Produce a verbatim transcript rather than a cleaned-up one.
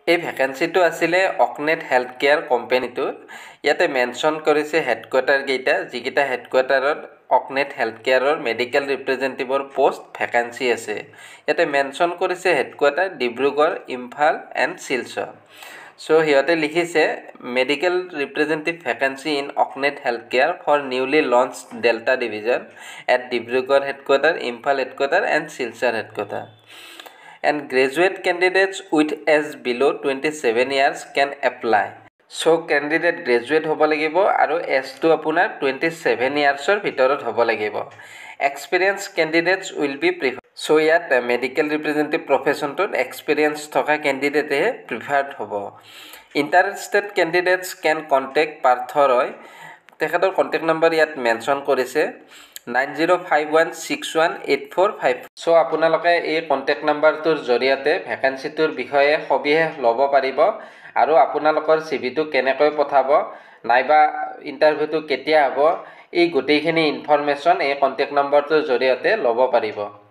এই ভ্যাকেন্সিটো আছিলে অকনেট health care কোম্পানীটো ইয়াতে মেনশন কৰিছে হেডকোৱাৰ্টাৰ কেইটা যিকেইটা হেডকোৱাৰ্টাৰত অকনেট হেল্থ কেয়াৰৰ মেডিকেল ৰিপ্ৰেজেন্টেটিভৰ পোষ্ট ভ্যাকেন্সি আছে ইয়াতে মেনশন কৰিছে headquarter Dibrugarh Imphal and Silchar so হিয়তে লিখিছে মেডিকেল ৰিপ্ৰেজেন্টেটিভ ভ্যাকেন্সি ইন অকনেট health care for newly launched Delta division at Dibrugarh headquarter Imphal headquarter and Silchar headquarter and graduate candidates with age below twenty-seven years can apply. So candidate graduate hobo lagibo aru age to apunar twenty-seven years or bhitorot hobo lagibo. Experienced candidates will be preferred. So yat uh, medical representative profession to experience thoka candidate he preferred hobo. Interested candidates can contact Parthoroy. Tekhator contact number yat mention korise nine zero five one six one eight four five. So আপোনালোকে এই contact নাম্বাৰটোৰ জৰিয়তে ভ্যাকেন্সিটোৰ বিষয়ে সবিশেষ ল'ব পাৰিব আৰু আপোনালোকৰ সিভিটো কেনেকৈ পঠাব নাইবা ইন্টাৰভিউটো কেতিয়া হ'ব এই গোটেইখিনি ইনফৰমেশন এই কন্টেক্ট নাম্বাৰটোৰ জৰিয়তে ল'ব পাৰিব